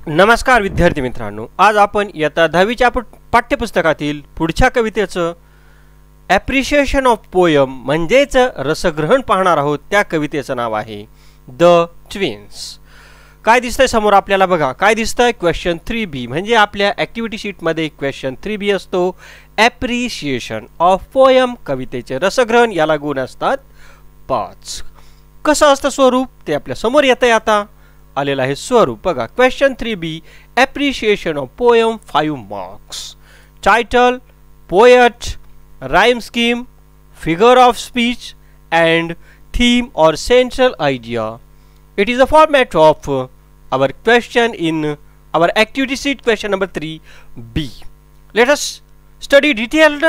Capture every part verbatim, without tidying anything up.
नमस्कार विद्यार्थी मित्रांनो, आज आपण इयत्ता दहावीच्या पाठ्यपुस्तकातील पुढच्या कवितेचं ॲप्रिशिएशन ऑफ पोयम म्हणजेच रसग्रहण पाहणार आहोत। त्या कवितेचं नाव आहे द ट्विन्स। काय दिसतंय समोर आपल्याला बघा, काय दिसतंय क्वेश्चन थ्री बी म्हणजे आपल्या ॲक्टिव्हिटी शीटमध्ये क्वेश्चन थ्री बी असतो ॲप्रिशिएशन ऑफ पोयम। कवितेचे रसग्रहण याला गुण असतात पाच। कसं असतं स्वरूप ते आपल्या समोर येतंय, आता आलेला आहे स्वरूप बघा। Question three B appreciation of poem five marks. Title poet, rhyme scheme, figure of speech and theme or central idea. It is a format of uh, our question in our activity sheet question number three B. Let us study detailed.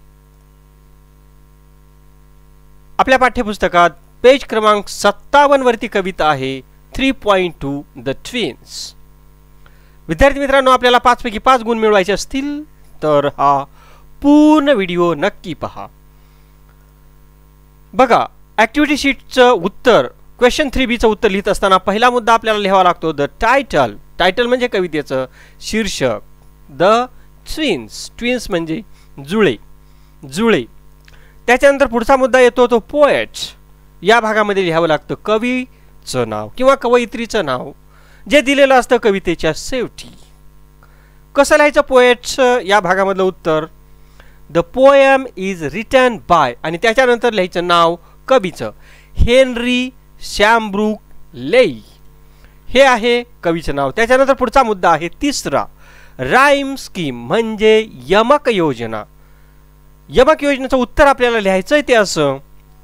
आपल्या पाठ्यपुस्तकात page क्रमांक सत्तावन्न वरती कविता आहे three point two the twins. विद्यार्थी मित्रांनो, आपल्याला पाच पैकी पाच गुण मिळवायचे असतील तर हा पूर्ण व्हिडिओ नक्की पहा। बघा, ॲक्टिव्हिटी शीटचं उत्तर क्वेश्चन थ्री बीचं उत्तर लिहित असताना पहिला मुद्दा आपल्याला लिहावा लागतो द टायटल। टायटल म्हणजे कवितेचं शीर्षक, द ट्विन्स, ट्विन्स म्हणजे जुळे जुळे। त्याच्यानंतर पुढचा मुद्दा येतो तो पोएट। या भागामध्ये लिहावं लागतं कवीचं नाव किंवा कवयित्रीचं नाव जे दिलेलं असतं कवितेच्या शेवटी। कसं लिहायचं पोएटचं या भागामधलं उत्तर, the poem is written by आणि त्याच्यानंतर लिहायचं नाव कवीचं, हेनरी शॅम्ब्रूक लेई हे आहे कवीचं नाव। त्याच्यानंतर पुढचा मुद्दा आहे तिसरा, राइम स्कीम म्हणजे यमक योजना। यमक योजनेचं उत्तर आपल्याला लिहायचं आहे ते असं,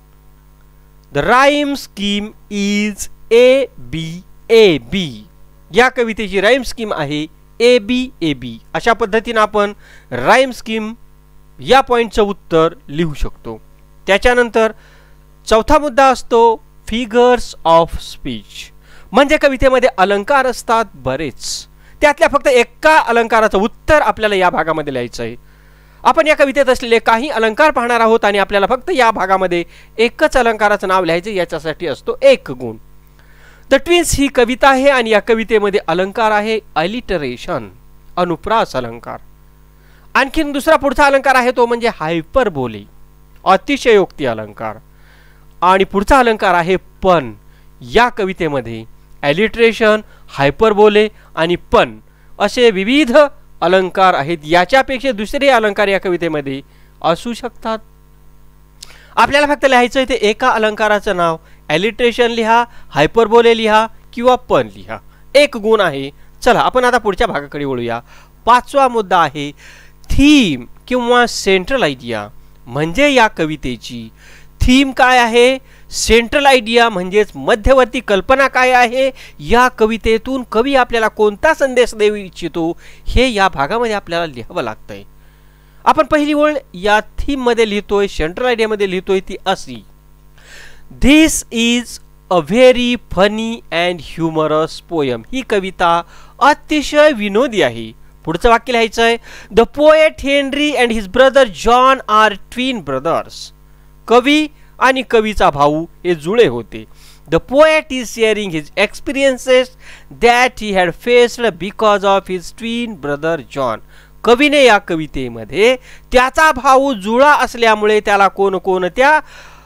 the rhyme scheme is A B A B. या कवितेची राइम स्कीम आहे ए बी ए बी। अशा पद्धतीने आपण राइम स्कीम या पॉइंटचं उत्तर लिहू शकतो। त्याच्यानंतर चौथा मुद्दा असतो फिगर्स ऑफ स्पीच म्हणजे कवितेमध्ये अलंकार असतात बरेच, त्यातल्या फक्त एका अलंकाराचं उत्तर आपल्याला या भागामध्ये लिहायचं आहे। आपण या कवितेत असलेले काही अलंकार पाहणार आहोत आणि आपल्याला फक्त या भागामध्ये एकच अलंकाराचं नाव लिहायचं, याच्यासाठी असतो एक गुण। द ट्विन्स ही कविता आहे आणि या कवितेमध्ये अलंकार आहे अलिटरेशन, अनुप्रास अलंकार। आणखीन दुसरा पुढचा अलंकार आहे तो म्हणजे हायपरबोले, अतिशयोक्ती अलंकार। आणि पुढचा अलंकार आहे पण। या कवितेमध्ये ॲलिटरेशन, हायपरबोले आणि पण असे विविध अलंकार आहेत। याच्यापेक्षा दुसरे अलंकार या कवितेमध्ये असू शकतात। आपल्याला फक्त लिहायचं आहे ते एका अलंकाराचं नाव, ॲलिटरेशन लिहा, हायपरबोले लिहा किंवा पण लिहा, एक गुण आहे। चला आपण आता पुढच्या भागाकडे वळूया। पाचवा मुद्दा आहे थीम किंवा सेंट्रल आयडिया म्हणजे या कवितेची थीम काय आहे, सेंट्रल आयडिया म्हणजेच मध्यवर्ती कल्पना काय आहे, या कवितेतून कवी आपल्याला कोणता संदेश देऊ इच्छितो हे या भागामध्ये आपल्याला लिहावं लागतंय। आपण पहिली ओळ या थीम मध्ये लिहितोय, सेंट्रल आयडिया मध्ये लिहितोय ती अशी, this is a very funny and humorous poem. ही कविता अतिशय विनोदी आहे। पुढचं वाक्य लिहायचं आहे, the poet Henry and his brother John are twin brothers. कवी आणि कवीचा भाऊ हे जुळे होते। The poet is sharing his experiences that he had faced because of his twin brother John. कवीने या कवितेमध्ये त्याचा भाऊ जुळा असल्यामुळे त्याला कोणकोणत्या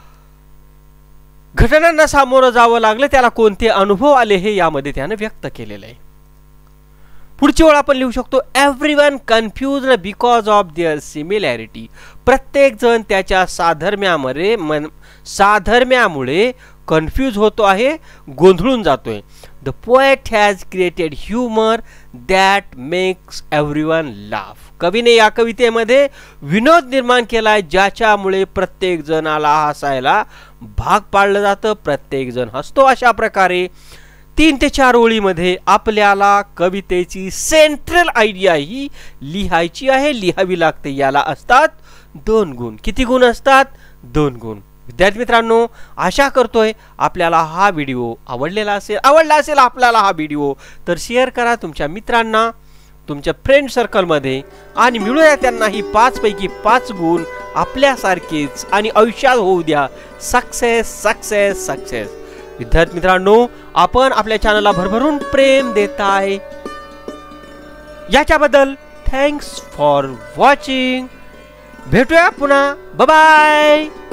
घटनांना सामोरं जावं लागलं, त्याला कोणते अनुभव आले हे यामध्ये त्याने व्यक्त केलेलं आहे। पुढची ओळ आपण लिहू शकतो, everyone confused because of their similarity. प्रत्येक जण त्याच्या साधर्म्यामुळे साधर्म्यामुळे कन्फ्यूज होतो आहे, गोंधळून जातोय। The poet has created humour that makes everyone laugh. कवीने या कवितेमध्ये विनोद निर्माण केलाय ज्याच्यामुळे प्रत्येक जणाला हसायला भाग पाडलं जातं, प्रत्येक जण हसतो। अशा प्रकारे तीन ते चार ओळीमध्ये आपल्याला कवितेची सेंट्रल आयडिया ही लिहायची आहे, लिहावी लागते। याला असतात दोन गुण। किती गुण असतात? दोन गुण। विद्यार्थी मित्रांनो, आशा करतोय आपल्याला हा व्हिडिओ आवडलेला असेल आवडला असेल आपल्याला हा व्हिडिओ तर शेअर करा तुमच्या मित्रांना, तुमच्या फ्रेंड सर्कलमध्ये आणि मिळूया त्यांना ही पाच पैकी पाच गुण आपल्यासारखेच आणि आयुष्यात होऊ द्या सक्सेस सक्सेस सक्सेस। विद्यार्थी मित्रांनो, आपण आपल्या चॅनलला भरभरून प्रेम देताय, याच्याबद्दल थँक्स फॉर वॉचिंग. भेटूया पुन्हा. Bye bye.